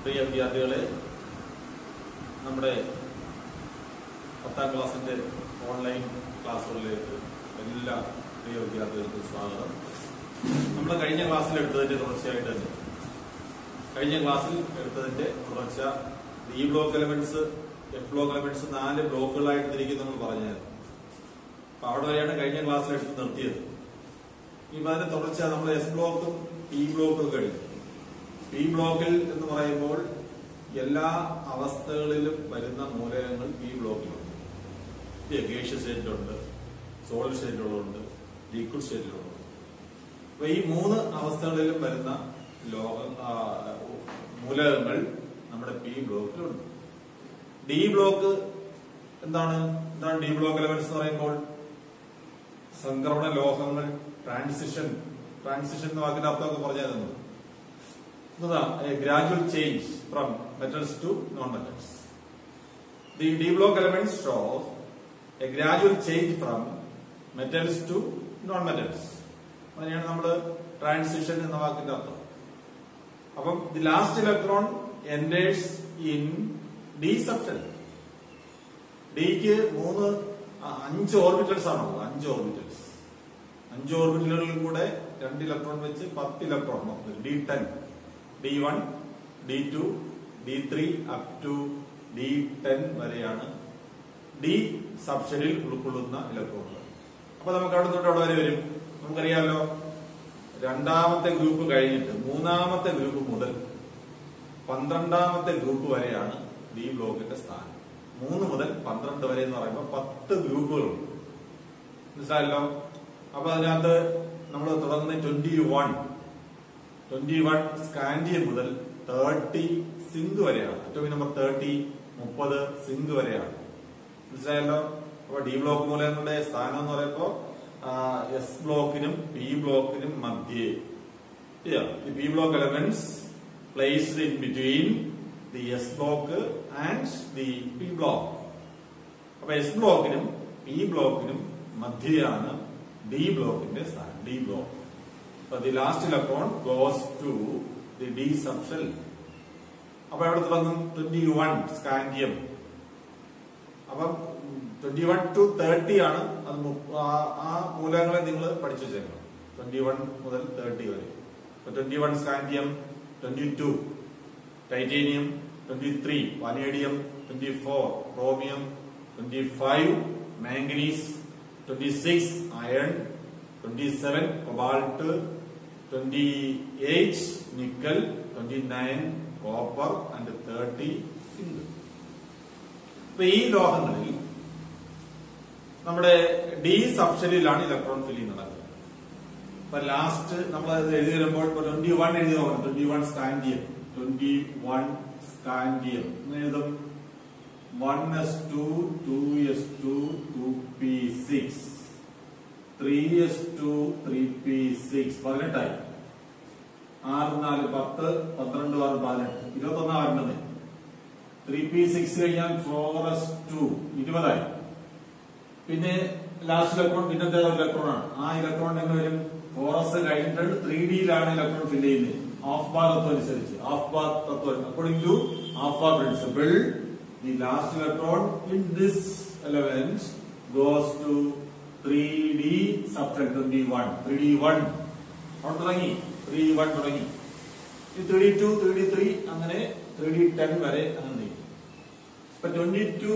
പ്രിയ വിദ്യാർത്ഥികളെ, നമ്മുടെ 10ാം ക്ലാസ്സിന്റെ ഓൺലൈൻ ക്ലാസ്സുകളിലേക്ക് എല്ലാ പ്രിയ വിദ്യാർത്ഥികൾക്കും സ്വാഗതം. നമ്മൾ കഴിഞ്ഞ ക്ലാസ്സിൽ എടുത്തതിന്റെ തുടർച്ചയായിട്ട് തന്നെ തുടർച്ച ഇ block elements, F block elements 4 ബ്ലോക്കുകളായിട്ട് തിരിക്കും നമ്മൾ പറഞ്ഞായിരുന്നു. അപ്പൊ അവിടെ വരെയാണ് കഴിഞ്ഞ ക്ലാസ്സിൽ എടുത്ത് നിർത്തിയത്. ഇനി അതിന്റെ തുടർച്ച നമ്മൾ എസ് ബ്ലോക്കും പി ബ്ലോക്കും കഴിഞ്ഞു. പി ബ്ലോക്കിൽ എന്ന് പറയുമ്പോൾ എല്ലാ അവസ്ഥകളിലും വരുന്ന മൂലകങ്ങൾ പി ബ്ലോക്കിലുണ്ട്. ഗേഷ്യസ് സ്റ്റേറ്റിലുണ്ട്, സോളിഡ് സ്റ്റേറ്റിലുണ്ട്, ലിക്വിഡ് സ്റ്റേറ്റിലുണ്ട്. അപ്പൊ ഈ 3 അവസ്ഥകളിലും വരുന്ന മൂലകങ്ങൾ നമ്മുടെ പി ബ്ലോക്കിലുണ്ട്. ഡി ബ്ലോക്ക് എന്താണ് ഡി ബ്ലോക്ക് എലമെന്റ്സ് എന്ന് പറയുമ്പോൾ സംക്രമണ ലോഹങ്ങൾ, ട്രാൻസിഷൻ എന്ന വാക്കിന്റെ അർത്ഥമൊക്കെ പറഞ്ഞു തരുന്നത് a gradual change from metals to non-metals. The D block elements shows a gradual change from metals to non-metals. അതിനെയാണ് നമ്മൾ ട്രാൻസിഷൻ എന്ന വാക്കിന്റെ അർത്ഥം. അപ്പം the last electron enters in D subshell. ഡിക്ക് 5 ഓർബിറ്റൽസ് ആണുള്ളത്. 5 ഓർബിറ്റൽസ്. 5 ഓർബിറ്റലുകളിൽ കൂടെ 2 ഇലക്ട്രോൺ വെച്ച് 10 electron D10, D1, D2, D3 up to D10 വരെയാണ് ഡി സബ്ഷെല്ലിൽ ഉൾക്കൊള്ളുന്ന ഇലക്ട്രോണുകൾ. അപ്പൊ നമുക്ക് അവിടെ തൊട്ട് അവിടെ വരെ വരും. നമുക്കറിയാമല്ലോ, 2ാമത്തെ ഗ്രൂപ്പ് കഴിഞ്ഞിട്ട് 3ാമത്തെ ഗ്രൂപ്പ് മുതൽ 12ാമത്തെ ഗ്രൂപ്പ് വരെയാണ് ഡി ബ്ലോക്കിന്റെ സ്ഥാനം. 3 മുതൽ 12 വരെ എന്ന് പറയുമ്പോൾ 10 ഗ്രൂപ്പുകളുണ്ട്. മനസ്സിലായല്ലോ? അപ്പൊ അതിനകത്ത് നമ്മൾ തുടങ്ങുന്ന 21 സ്കാൻഡിയം മുതൽ 30 സിങ്ക് വരെയാണ്. അറ്റോമിക് നമ്പർ 30, 30 സിങ്ക് വരെയാണ്. മനസ്സിലായല്ലോ? അപ്പൊ ഡി ബ്ലോക്ക് മൂലകങ്ങളുടെ സ്ഥാനം എന്ന് പറയുമ്പോ എസ് ബ്ലോക്കിനും പി ബ്ലോക്കിനും മധ്യേ. The P block elements placed in between the S block and the P block. അപ്പൊ എസ് ബ്ലോക്കിനും പി ബ്ലോക്കിനും മധ്യയാണ് ഡി ബ്ലോക്കിന്റെ സ്ഥാനം. D block. The last electron goes to the D subshell. അപ്പൊ എവിടെ തുടങ്ങും? 21 സ്കാൻഡിയം. അപ്പം 21 to 30 ആണ്. അത് ആ മൂലകങ്ങളെ നിങ്ങൾ പഠിച്ചു വെച്ചേക്കണം. 21 മുതൽ 30 വരെ. 21 scandium, 22 titanium, 23 vanadium, 24 chromium, 25 manganese, 26 iron, 27 cobalt, 28 nickel, 29 copper and 30 zinc. അപ്പൊ ഈ ലോഹങ്ങളിൽ നമ്മുടെ ഡി സബ്ഷെല്ലിലാണ് ഇലക്ട്രോൺ ഫില്ലിംഗ് നടക്കുന്നത്. അപ്പൊ ലാസ്റ്റ് നമ്മൾ അത് എഴുതി വരുമ്പോൾ 21 എഴുതി നോക്കണം. 21 സ്കാൻഡിയം, 21 സ്കാൻഡിയം എഴുതും. 1s2, 2s2, 2p6, 3s2, 3p6 18ആയി. 6 4 10, 12 6 18, 21 വരേണ്ടത്. 3p6 കഴിഞ്ഞാൽ 4s2 20ആയി. പിന്നെ ലാസ്റ്റ് ഇലക്ട്രോൺ പിന്നത്തെ ഇലക്ട്രോൺ ആണ്. ആ ഇലക്ട്രോൺ എങ്ങനെ വരും? 4s കഴിഞ്ഞിട്ട് 3dയിലാണ് ഇലക്ട്രോൺ ഫില്ല് ചെയ്യുന്നത്. ഹാഫ് ബാർ തത്വം അനുസരിച്ച്. ഹാഫ് ബാർ തത്വം according to aufbau principle, the last electron in this element goes to 3D subshell 21. 3D1 അവിടെ തുടങ്ങി. 3D1 തുടങ്ങി. 3D2, 3D3 അങ്ങനെ 3D10 വരെ അങ്ങനെ നീങ്ങി. ഇപ്പൊ 22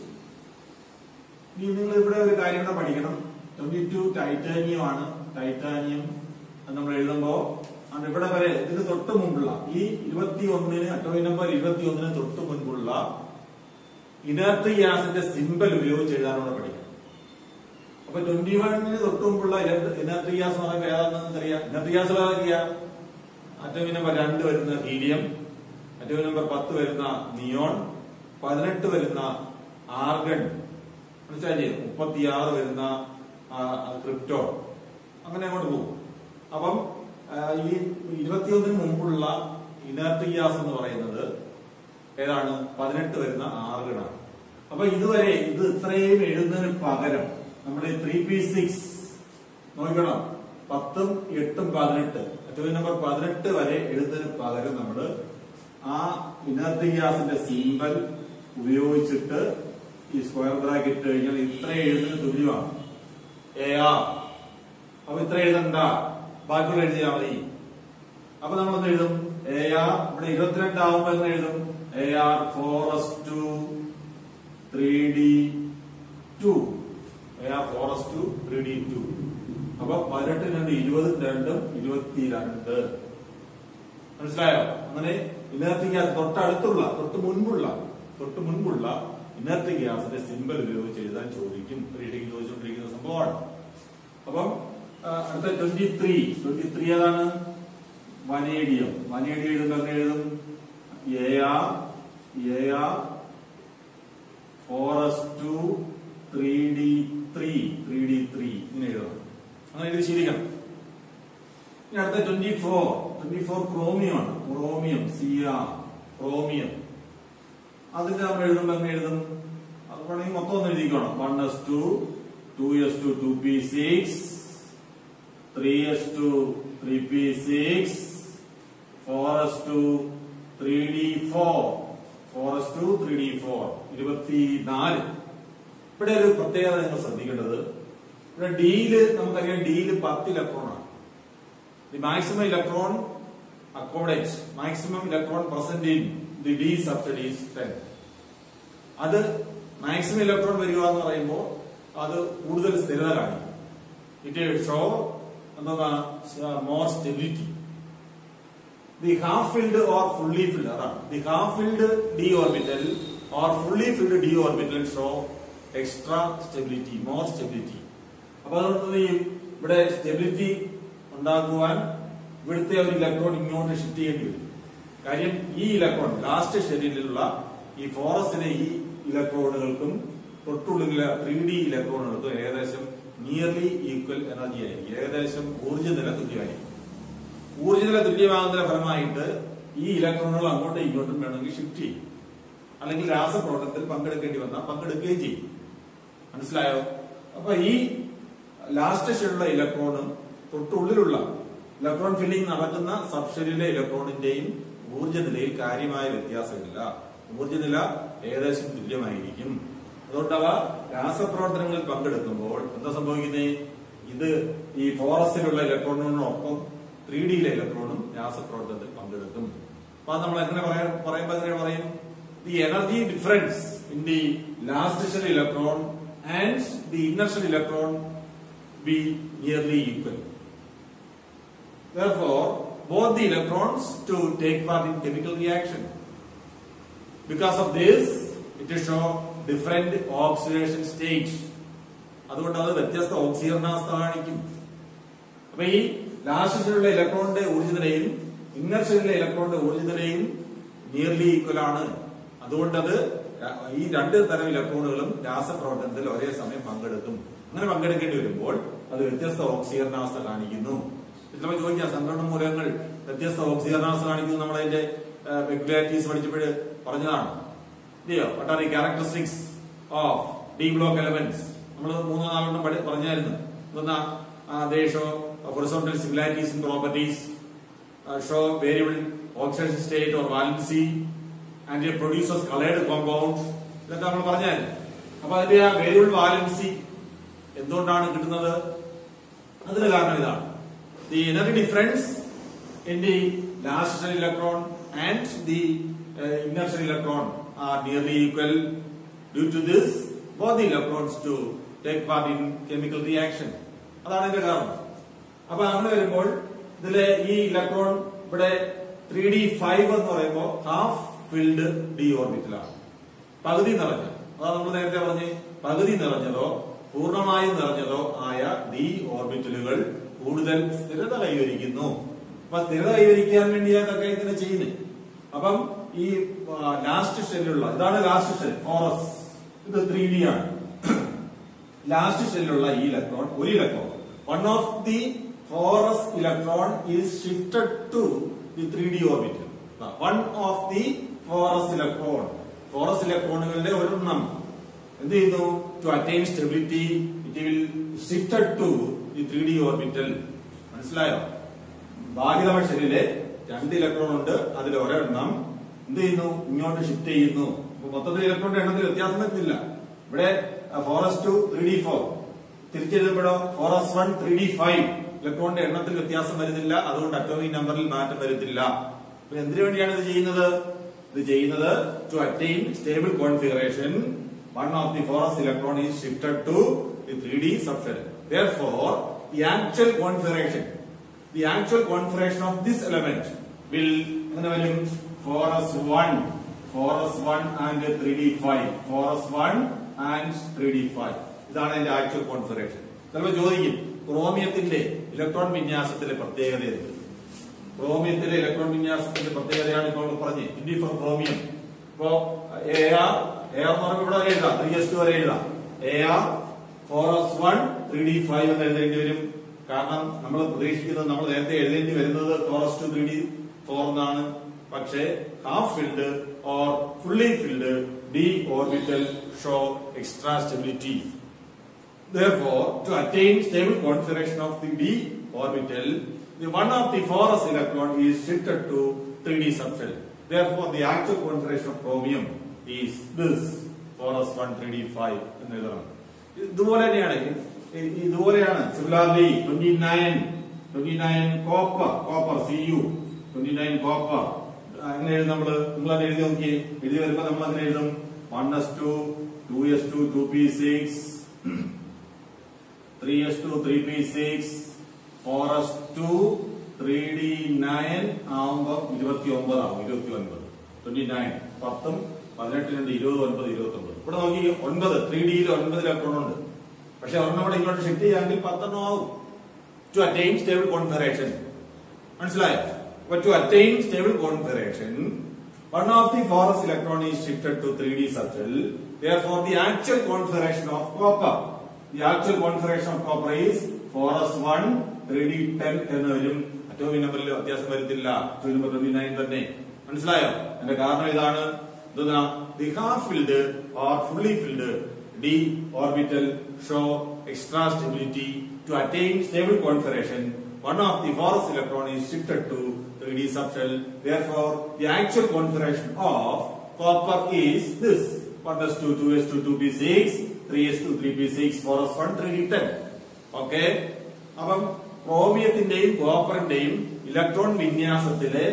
നിങ്ങൾ ഇവിടെ ഒരു കാര്യം കൂടെ പഠിക്കണം. 22 ടൈറ്റാനിയം ആണ്. ടൈറ്റാനിയം നമ്മൾ എഴുതുമ്പോ ഇവിടെ വരെ ഇതിന് തൊട്ട് മുമ്പുള്ള ഈ 21 അറ്റോമിക് നമ്പർ 21 തൊട്ട് മുൻപുള്ള ഇനർട്ട് ഗ്യാസിന്റെ സിമ്പൽ ഉപയോഗിച്ച് എഴുതാനോടെ പഠിക്കണം. അപ്പൊ 21 തൊട്ട് മുമ്പുള്ള ഇനർട്ട് ഗ്യാസ് എന്ന് പറയുമ്പോൾ ഏതാണെന്ന് അറിയാം. ഇനർട്ട് ഗ്യാസ് ഏതൊക്കെയാ? അറ്റോമിക് നമ്പർ 2 വരുന്ന ഹീലിയം, അറ്റോമിക് നമ്പർ 10 വരുന്ന നിയോൺ, 18 വരുന്ന ആർഗൺ, മനസ്സിലായി, 36 വരുന്ന ക്രിപ്റ്റോൺ, അങ്ങനെ അങ്ങോട്ട് പോകും. അപ്പം ഈ 21 മുമ്പുള്ള ഇനർട്ട് ഗ്യാസ് എന്ന് പറയുന്നത് ഏതാണ്? 18 വരുന്ന ആർഗൺ ആണ്. അപ്പൊ ഇതുവരെ ഇത് ഇത്രയും എഴുതുന്നതിന് പകരം നമ്മുടെ 3p6 നോക്കണം. 10, 8, 18 അറ്റോമിക് നമ്പർ 18 വരെ എഴുതുന്നതിന് പകരം നമ്മൾ ആ ഇനർട്ട് ഗ്യാസിന്റെ സിംബൽ ഉപയോഗിച്ചിട്ട് ഈ സ്ക്വയർ ബ്രാക്കറ്റ് കഴിഞ്ഞാൽ ഇത്ര എഴുതുന്നതിന് തുല്യമാണ് AR. അപ്പൊ ഇത്ര എഴുതണ്ട, ബാക്കിയുള്ള എഴുതിയാൽ മതി. അപ്പൊ നമ്മളെന്ന് എഴുതും AR ഇവിടെ 22 ആവുമ്പോ എന്ന് എഴുതും AR 4:3D2. AR 4:3D2. അപ്പൊ 18 × 20 22. മനസ്സിലായോ? അങ്ങനെ ഇനർട്ട് ഗ്യാസ് തൊട്ട് മുൻപുള്ള ഇനർട്ട് ഗ്യാസിന്റെ സിംബൽ ഉപയോഗിച്ച് എഴുതാൻ ചോദിക്കും. പരീക്ഷയ്ക്ക് ചോദിച്ചുകൊണ്ടിരിക്കുന്ന സംഭവമാണ്. അപ്പം അടുത്ത 23 ഏതാണ്? വനേഡിയം. വനേഡിയം എഴുതുമ്പോൾ എഴുതും AR 4:3D3 ഇങ്ങനെ എഴുതണം. അങ്ങനെ ഇത് ശരിക്കണം. ഇനി അടുത്ത 24 ക്രോമിയം ആണ്. Cr chromium. അതിന്റെ നമ്മൾ എഴുതുമ്പോൾ എങ്ങനെ എഴുതും? അത് വേണമെങ്കിൽ മൊത്തം ഒന്ന് എഴുതിക്കണം. 1s2 2s2 2p6 3s2 3p6 4s2 3d4 24. ഇവിടെ ഒരു പ്രത്യേകത നിങ്ങൾ ശ്രദ്ധിക്കേണ്ടത്, ഇവിടെ ഡിയില് നമുക്കറിയാം ഡിയില് 10 ഇലക്ട്രോൺ ആണ്. The maximum electron accommodate maximum electron present in the D subset is 10. അത് മാക്സിമം ഇലക്ട്രോൺ വരിക എന്ന് പറയുമ്പോൾ അത് കൂടുതൽ സ്ഥിരത കാണിക്കും. ഇറ്റ് ഷോ എന്താ more stability. The half filled or fully filled, അതാണ് the half filled D orbital or fully filled D orbital show extra stability, more stability. അപ്പൊ അതുകൊണ്ട് ഇവിടെ സ്റ്റെബിലിറ്റി ഉണ്ടാക്കുവാൻ ഇവിടുത്തെ ഒരു ഇലക്ട്രോൺ ഇങ്ങോട്ട് ഷിഫ്റ്റ് ചെയ്യേണ്ടി വരും. കാര്യം ഈ ഇലക്ട്രോൺ ലാസ്റ്റ് ഷെല്ലിലുള്ള ഈ ഫോറസിലെ ഈ ഇലക്ട്രോണുകൾക്കും തൊട്ടുള്ളിലെ 3D ഇലക്ട്രോണുകൾക്കും ഏകദേശം നിയർലി ഈക്വൽ എനർജി ആയിരിക്കും. ഏകദേശം ഊർജ്ജനില തുല്യമായിരിക്കും. ഊർജ്ജനില തുല്യമാകുന്നതിന്റെ ഫലമായിട്ട് ഈ ഇലക്ട്രോണുകൾ അങ്ങോട്ടും ഇങ്ങോട്ടും വേണമെങ്കിൽ ഷിഫ്റ്റ് ചെയ്യും. അല്ലെങ്കിൽ രാസപ്രവർത്തനത്തിൽ പങ്കെടുക്കേണ്ടി വന്നാൽ പങ്കെടുക്കുകയും ചെയ്യും. മനസ്സിലായോ? അപ്പൊ ഈ ലാസ്റ്റ് ഷെല്ലുള്ള ഇലക്ട്രോണും തൊട്ടുള്ളിലുള്ള ഇലക്ട്രോൺ ഫില്ലിംഗ് നടക്കുന്ന സബ്ഷെല്ലിലെ ഇലക്ട്രോണിന്റെയും ഊർജ്ജനിലയിൽ കാര്യമായ വ്യത്യാസമില്ല. ഊർജ്ജനില ഏകദേശം തുല്യമായിരിക്കും. അതുകൊണ്ട് അവ രാസപ്രവർത്തനങ്ങളിൽ പങ്കെടുക്കുമ്പോൾ എന്താ സംഭവിക്കുന്നത്? ഇത് ഈ ഫോറസിലുള്ള ഇലക്ട്രോണിനോടൊപ്പം 3Dയിലെ ഇലക്ട്രോണും രാസപ്രവർത്തനത്തിൽ പങ്കെടുക്കും. അപ്പൊ നമ്മൾ എങ്ങനെ പറയുമ്പോൾ എങ്ങനെ പറയും? The energy difference in the last shell electron and the inner shell electron be nearly equal. Therefore, both the electrons to take part in chemical reaction. Because of this, it will show different oxidation states. അതുകൊണ്ട് അത് വ്യത്യസ്ത ഓക്സീകരണാവസ്ഥ കാണിക്കും. അപ്പൊ ഈ last ഷെല്ലിലുള്ള ഇലക്ട്രോണിന്റെ ഊർജ്ജനിലയും inner ഷെല്ലിലെ ഇലക്ട്രോണിന്റെ ഊർജ്ജനിലയും nearly equal ആണ്. അതുകൊണ്ട് അത് ഈ രണ്ട് തരം ഇലക്ട്രോണുകളും രാസപ്രവർത്തനത്തിൽ ഒരേ സമയം പങ്കെടുക്കും. അങ്ങനെ പങ്കെടുക്കേണ്ടി വരുമ്പോൾ അത് വ്യത്യസ്ത ഓക്സീകരണാവസ്ഥ കാണിക്കുന്നു. ചിലപ്പോൾ ചോദിക്കാം, സംക്രമണ മൂലകങ്ങൾ വ്യത്യസ്ത ഓക്സീകരണാവസ്ഥ കാണിക്കുന്നു. നമ്മളതിന്റെ പെക്യുലാരിറ്റീസ് പഠിച്ചപ്പോൾ പറഞ്ഞതാണ്. ഇല്ലയോ? What are the characteristics of D block elements നമ്മൾ 3-4 പറഞ്ഞായിരുന്നു. എന്താ? they show horizontal similarities in properties, show variable oxidation state or valency, and it produces colored compounds. ഇതൊക്കെ നമ്മൾ പറഞ്ഞായിരുന്നു. അപ്പൊ അതിന്റെ ആ വേരിയബിൾ വാലൻസി എന്തുകൊണ്ടാണ് കിട്ടുന്നത്? അതിന് കാരണം ഇതാണ്. The energy difference in the last shell electron and the inner shell electron are nearly equal. Due to this, both the electrons to take part in chemical reaction. അതാണ് ഇതിന്റെ കാരണം. അപ്പൊ അങ്ങനെ വരുമ്പോൾ ഇതിലെ ഈ ഇലക്ട്രോൺ ഇവിടെ 3d5 എന്ന് പറയുമ്പോൾ ഹാഫ് ഫിൽഡ് ഡി ഓർബിറ്റലാണ്. പകുതി നിറഞ്ഞ, അതാണ് നമ്മൾ നേരത്തെ പറഞ്ഞ് പകുതി നിറഞ്ഞതോ പൂർണ്ണമായും നിറഞ്ഞതോ ആയ ഡി ഓർബിറ്റലുകൾ കൂടുതൽ സ്ഥിരത കൈവരിക്കുന്നു. അപ്പൊ സ്ഥിരത കൈവരിക്കാൻ വേണ്ടിയാണ് ഇതൊക്കെ ഇതിനെ ചെയ്യുന്നത്. അപ്പം ഈ ലാസ്റ്റ് ഷെല്ലുള്ള, ഇതാണ് ലാസ്റ്റ് ഷെൽ ഫോറസ്, ഇത് 3D ആണ്. ലാസ്റ്റ് ഷെല്ലുള്ള ഈ ഇലക്ട്രോൺ, ഒരു electron, one of the four s electron is shifted to the 3D orbital. One of the four s electron, four s ഇലക്ട്രോണുകളുടെ ഒരെണ്ണം എന്ത് ചെയ്യുന്നു? To attain stability it will shifted to the 3D orbital. മനസ്സിലായോ? ഭാഗിതമ ഷെല്ലിലെ 2 electron ഉണ്ട്. അതിൽ ഒരെണ്ണം എന്ത് ചെയ്യുന്നു? ഇങ്ങോട്ട് ഷിഫ്റ്റ് ചെയ്യുന്നു. മൊത്തത്തിൽ ഇലക്ട്രോണിന്റെ എണ്ണത്തിൽ വ്യത്യാസം വരുന്നില്ല. ഇവിടെ 4s2 3d4 തിരിച്ചെഴുതുമ്പോഴോ 4s1 3d5 ഇലക്ട്രോണിന്റെ എണ്ണത്തിൽ വ്യത്യാസം വരുന്നില്ല. അതുകൊണ്ട് അറ്റോമിക് നമ്പറിൽ മാറ്റം വരുത്തില്ല. അപ്പൊ എന്തിനു വേണ്ടിയാണ് ഇത് ചെയ്യുന്നത്? ഇത് ചെയ്യുന്നത് to attain stable configuration. One of the 4s electron is shifted to the 3d subshell. Therefore, the actual configuration of this element will 4s1 and 3d5 4s1 and 3d5 ഇതാണ് അതിന്റെ ആക്ച്വൽ കോൺഫിഗറേഷൻ. ചിലപ്പോൾ ചോദിക്കും ക്രോമിയത്തിന്റെ electron വിന്യാസത്തിലെ പ്രത്യേകത എന്ത്? ക്രോമിയത്തിലെ electron വിന്യാസത്തിന്റെ പ്രത്യേകതയാണ് ഇപ്പോൾ പറഞ്ഞത്. ഇൻഡിഫർ chromium. ഇപ്പോ AR എന്ന് പറയുമ്പോൾ ഇവിടെ എഴുതാം 3s2 വരെ എഴുതാം. AR 4s1 3d5 എന്ന് എഴുതേണ്ടി വരും. കാരണം നമ്മൾ പ്രതീക്ഷിക്കുന്നത്, നമ്മൾ നേരത്തെ എഴുതേണ്ടി വരുന്നത് 4s2 3d4 എന്നാണ്. പക്ഷേ half filled or fully filled d orbital show extra stability. Therefore, to attain stable configuration of the d orbital, the one of the 4s electron is shifted to 3d subshell. Therefore, the actual configuration of chromium is this 4s1 3d5 എന്ന് എഴുതണം. ഇതുപോലെ തന്നെയാണ്. Similarly, 29 copper Cu 29 copper. അങ്ങനെ എഴുതും നിങ്ങൾ എഴുതി നോക്കി. എഴുതി വരുമ്പോ നമ്മൾ അങ്ങനെ എഴുതും 1s2 2s2 2p6 3s2 3p6 4s2 3d9 ആവുമ്പോ 29 ആവും. 29 29 10 18 29 29. ഇവിടെ നോക്കി 9 3dയിൽ 9 ഇലക്ട്രോൺ ഉണ്ട്. പക്ഷെ ഒരെണ്ണം ഇവിടെ ഇങ്ങോട്ട് ഷിഫ്റ്റ് ചെയ്യാമെങ്കിൽ 10 ആവും. To attain stable configuration. മനസ്സിലായോ? But to attain stable configuration, one of the 4s electron is shifted to 3d subshell. Therefore, the actual configuration of copper is 4s1 3d10 എന്ന് വരും. അറ്റോമിക് നമ്പറിൽ വ്യത്യാസം വരുത്തില്ല. 29 തന്നെ. മനസ്സിലായോ? അതിന്റെ കാരണം ഇതാണ്. The half filled or fully filled d orbital show extra stability. To attain stable configuration, one of the 4s electron is shifted to 3d subshell. Therefore, the actual configuration of copper is this: 1s2 2s2 2p6 3s2 3p6 4s1 3d10. Okay. അപ്പം ക്രോമിയത്തിന്റെയും കോപ്പറിന്റെയും electron വിന്യാസത്തിലെ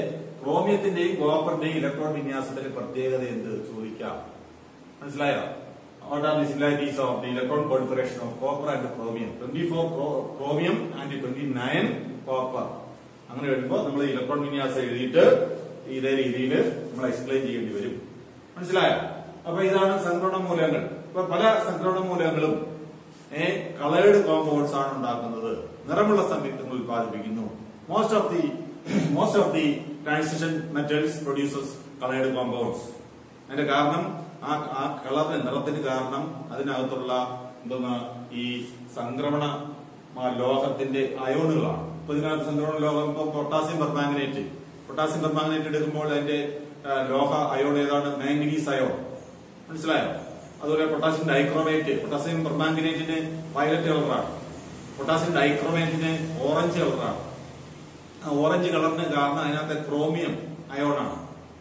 പ്രത്യേകത എന്ത് ചോദിക്കാം? മനസ്സിലായോ? What are the similarities of the electron configuration of copper and chromium? 24 chromium and 29 copper. അങ്ങനെ വരുമ്പോൾ നമ്മൾ electron വിന്യാസം എഴുതിയിട്ട് ഇതേ രീതിയിൽ നമ്മൾ എക്സ്പ്ലെയിൻ ചെയ്യേണ്ടി വരും. മനസ്സിലായോ? അപ്പൊ ഇതാണ് സംക്രമണ മൂലകങ്ങൾ. ഇപ്പൊ പല സംക്രമണ മൂലകങ്ങളും കളേർഡ് കോമ്പൗണ്ട്സ് ആണ് ഉണ്ടാക്കുന്നത്. നിറമുള്ള സംയുക്തങ്ങൾ ഉത്പാദിപ്പിക്കുന്നു. Most of the transition metals produces coloured compounds. അതിന്റെ കാരണം ആ കളറിന്റെ നിറത്തിന് കാരണം അതിനകത്തുള്ള ഈ സംക്രമണ ലോഹത്തിന്റെ അയോണുകളാണ്. ഇപ്പൊ ഇതിനകത്ത് സംക്രമണ ലോഹം ഇപ്പൊ പൊട്ടാസ്യം പെർമാംഗനേറ്റ് എടുക്കുമ്പോൾ അതിന്റെ ലോഹ അയോൺ ഏതാണ്? Manganese ion. മനസ്സിലായോ? അതുപോലെ പൊട്ടാസ്യം ഡൈക്രോമേറ്റ്. പൊട്ടാസ്യം പെർമാംഗനേറ്റിന് വയലറ്റ് കളറാണ്. പൊട്ടാസ്യം ഡൈക്രോമേറ്റിന് ഓറഞ്ച് കളറാണ്. ആ ഓറഞ്ച് കളറിന് കാരണം അതിനകത്തെ ക്രോമിയം അയോണാണ്.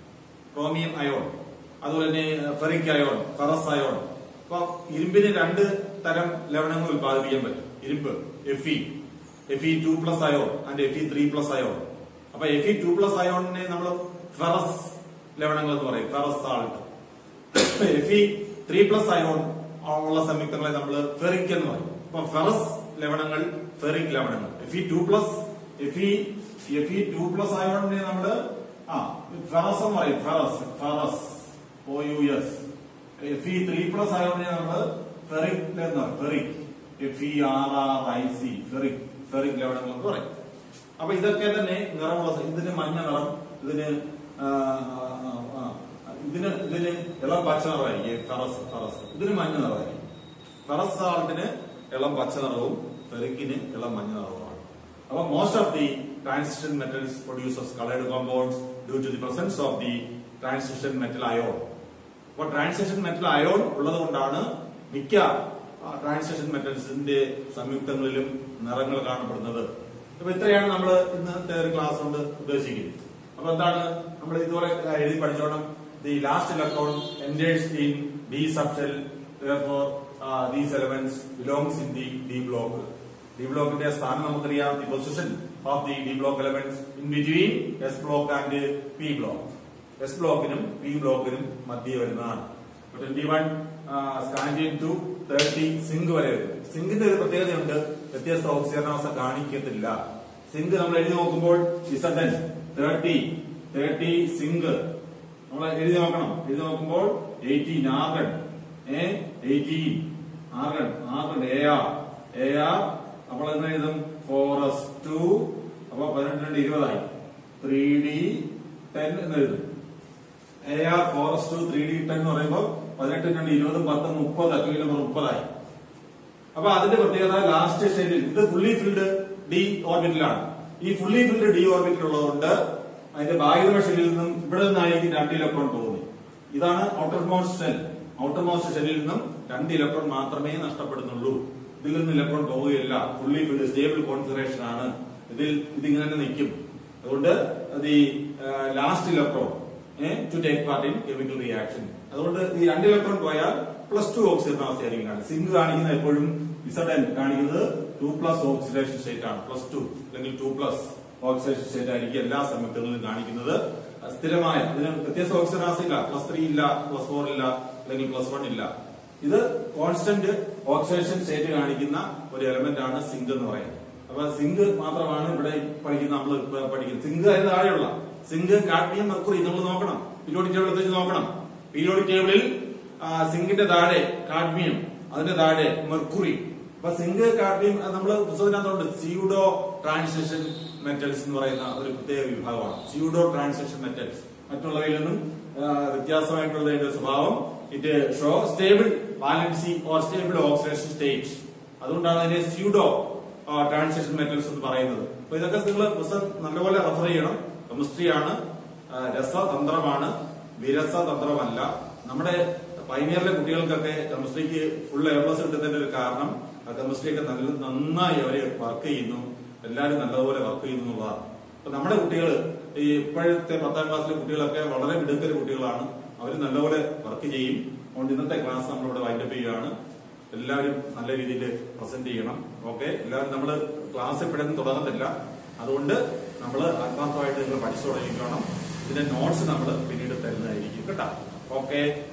അതുപോലെ തന്നെ ഫെറിക് അയോൺ, ഫെറസ് അയോൺ. അപ്പൊ ഇരുമ്പിന് 2 തരം ലവണങ്ങൾ ഉത്പാദിപ്പിക്കാൻ പറ്റും. ഇരുമ്പ് Fe2+ ion and Fe3+ ion. അപ്പൊ Fe2+ അയോണിനെ നമ്മൾ ഫെറസ് ലവണങ്ങൾ എന്ന് പറയും, ഫെറസ് സാൾട്ട്. Fe3+ അയോൺ ഉള്ള സംയുക്തങ്ങളെ നമ്മൾ ഫെറിക് എന്ന് പറയും. അപ്പൊ ഫെറസ് ലവണങ്ങൾ, ഫെറിക് ലവണങ്ങൾ. Fe2+ അയോണിനെ നമ്മള് ഫെറസ് എന്ന് പറയും, ഫെറസ് OUS. Fe3+ അയോണിനെ നമ്മള് ഫെറിക് എന്ന് പറയും, ഫെറിക് FeRRIC, ഫെറിക് ലവണങ്ങൾ എന്ന് പറയും. അപ്പൊ ഇതൊക്കെ തന്നെ നിറമുള്ള, ഇതിന് മഞ്ഞ നിറം, ഇതിന് ഇളം പച്ച നിറമായിരിക്കും. ഫെറസ് ഇതിന് മഞ്ഞ നിറമായിരിക്കും. ഫെറസ് സാൾട്ടിന് ഇളം പച്ച നിറവും ഫെറിക്കിന് ഇളം മഞ്ഞ നിറവുമാണ്. അപ്പൊ most of the transition metals produces coloured compounds due to the presence of the transition metal ion. അപ്പൊ ട്രാൻസിഷൻ മെറ്റൽ അയോൺ ഉള്ളത് കൊണ്ടാണ് മിക്ക ട്രാൻസിഷൻ മെറ്റൽസിന്റെ സംയുക്തങ്ങളിലും നിറങ്ങൾ കാണപ്പെടുന്നത്. അപ്പൊ ഇത്രയാണ് നമ്മൾ ഇന്നത്തെ ഒരു ക്ലാസ് കൊണ്ട് ഉദ്ദേശിക്കുന്നത്. അപ്പൊ എന്താണ് നമ്മൾ ഇതുപോലെ എഴുതി പഠിച്ചോണം. The last electron enters in d subshell, therefore these elements belongs in the d block. d blockന്റെ സ്ഥാനം നമുക്കറിയാം. the position of the d block elements in between s block and p block. s blockനും p blockനും മധ്യേ വരുന്നതാണ്. 21 scandium to 30 zinc വരെ വരും. സിങ്കിന്റെ ഒരു പ്രത്യേകതയുണ്ട്, വ്യത്യസ്ത ഓക്സിജനാവസ്ഥ കാണിക്കത്തില്ല. സിങ്ക് നമ്മൾ എഴുതി നോക്കുമ്പോൾ Zn 30 സിങ്ക് നമ്മൾ എഴുതി നോക്കണം. എഴുതി നോക്കുമ്പോൾ 18 ആർഗൺ, 18 ആർഗൺ, AR അപ്പോൾ എന്ന് എഴുതും 4s2, അപ്പൊ 18 20ആയി. 3d10 എന്ന് എഴുതും. AR 4s2 3d10 എന്ന് പറയുമ്പോൾ 18 20 10 30 കിലോമീറ്റർ 30ആയി. അപ്പൊ അതിന്റെ പ്രത്യേകത ലാസ്റ്റ് ഷെല്ലിൽ ഇത് ഫുള്ളി ഫിൽഡ് ഡി ഓർബിറ്റിലാണ്. ഈ ഫുള്ളി ഫിൽഡ് ഡി ഓർബിറ്റിൽ ഉള്ളതുകൊണ്ട് അതിന്റെ ബാഹ്യതമ ഷെല്ലിൽ നിന്നും ഇവിടെ നിന്നായിരിക്കും 2 ഇലക്ട്രോൺ പോകുന്നത്. ഇതാണ് ഔട്ടർമോസ്റ്റ് ഷെൽ. ഔട്ടർമോസ്റ്റ് ഷെല്ലിൽ നിന്നും 2 ഇലക്ട്രോൺ മാത്രമേ നഷ്ടപ്പെടുന്നുള്ളൂ. ഇതിൽ നിന്ന് ഇലക്ട്രോൺ പോവുകയില്ല. ഫുള്ളി ഫിൽഡ് സ്റ്റേബിൾ കോൺഫിഗറേഷൻ ആണ്. ഇതിങ്ങനെ തന്നെ നിൽക്കും. അതുകൊണ്ട് the last electron to take part in chemical reaction. അതുകൊണ്ട് ഈ 2 ഇലക്ട്രോൺ പോയാൽ +2 ഓക്സിജൻ അവസ്ഥയായിരിക്കും കാണുന്നത്. സിങ്ക് കാണിക്കുന്നത് എപ്പോഴും Zn കാണിക്കുന്നത് 2+ ഓക്സിഡേഷൻ സ്റ്റേറ്റ് ആണ്. +2 അല്ലെങ്കിൽ 2+ ഓക്സിഡേഷൻ സ്റ്റേറ്റ് ആയിരിക്കും എല്ലാ സംയുക്തങ്ങളിലും കാണിക്കുന്നത്. സ്ഥിരമായ ഇതിന് വ്യത്യസ്ത ഓക്സിജൻ അവസ്ഥ ഇല്ല. +3 ഇല്ല, +4 ഇല്ല, അല്ലെങ്കിൽ +1 ഇല്ല. ഇത് കോൺസ്റ്റന്റ് ഓക്സിഡേഷൻ സ്റ്റേറ്റ് കാണിക്കുന്ന ഒരു എലമെന്റ് ആണ് സിങ്ക് എന്ന് പറയുന്നത്. അപ്പൊ സിങ്ക് മാത്രമാണ് ഇവിടെ പഠിക്കുന്ന നമ്മൾ പഠിക്കുന്നത്. സിങ്ക് അതിന് താഴെയുള്ള സിങ്ക്, കാഡ്മിയം, മെർക്കുറി നമ്മൾ നോക്കണം. പീരിയോഡിക് ടേബിൾ എടുത്ത് നോക്കണം. പീരിയോഡിക് ടേബിളിൽ സിങ്കിന്റെ താഴെ കാഡ്മിയം, അതിന്റെ താഴെ മെർക്കുറി. അപ്പൊ സിങ്ക്, കാഡ്മിയം നമ്മൾ പുസ്തകത്തിനകത്തുണ്ട്. സ്യൂഡോ ട്രാൻസിഷൻ മെറ്റൽസ് എന്ന് പറയുന്ന ഒരു പ്രത്യേക വിഭാഗമാണ്. സ്യൂഡോ ട്രാൻസിഷൻ മെറ്റൽസ് മറ്റുള്ളവയിൽ നിന്നും വ്യത്യാസമായിട്ടുള്ള സ്വഭാവം. It show stable valency or stable oxidation state. അതുകൊണ്ടാണ് അതിനെ സ്യൂഡോ ട്രാൻസിഷൻ മെറ്റൽസ് എന്ന് പറയുന്നത്. അപ്പൊ ഇതൊക്കെ നിങ്ങൾ പുസ്തകം നല്ലപോലെ റെഫർ ചെയ്യണം. കെമിസ്ട്രി ആണ്, രസതന്ത്രമാണ്, വിരസതന്ത്രമല്ല. നമ്മുടെ പൈനിയറിലെ കുട്ടികൾക്കൊക്കെ കെമിസ്ട്രിക്ക് ഫുൾ A+ കിട്ടുന്നതിന്റെ ഒരു കാരണം കെമിസ്ട്രിയൊക്കെ നന്നായി അവര് വർക്ക് ചെയ്യുന്നു. എല്ലാവരും നല്ലതുപോലെ വർക്ക് ചെയ്യുന്നു എന്നുള്ളതാണ്. അപ്പൊ നമ്മുടെ കുട്ടികൾ ഈ ഇപ്പോഴത്തെ 10ാം ക്ലാസ്സിലെ കുട്ടികളൊക്കെ വളരെ മിടുക്കര കുട്ടികളാണ്. അവർ നല്ലപോലെ വർക്ക് ചെയ്യും. അതുകൊണ്ട് ഇന്നത്തെ ക്ലാസ് നമ്മളിവിടെ വൈൻഡപ്പ് ചെയ്യുകയാണ്. എല്ലാവരും നല്ല രീതിയിൽ പ്രസന്റ് ചെയ്യണം. ഓക്കെ, എല്ലാവരും നമ്മൾ ക്ലാസ് എപ്പോഴും തുടങ്ങത്തില്ല. അതുകൊണ്ട് നമ്മൾ ആത്മാർത്ഥമായിട്ട് നിങ്ങൾ പഠിച്ചു തുടങ്ങിക്കണം. ഇതിന്റെ നോട്ട്സ് നമ്മൾ പിന്നീട് തരുന്നതായിരിക്കും കേട്ടോ. ഓക്കെ.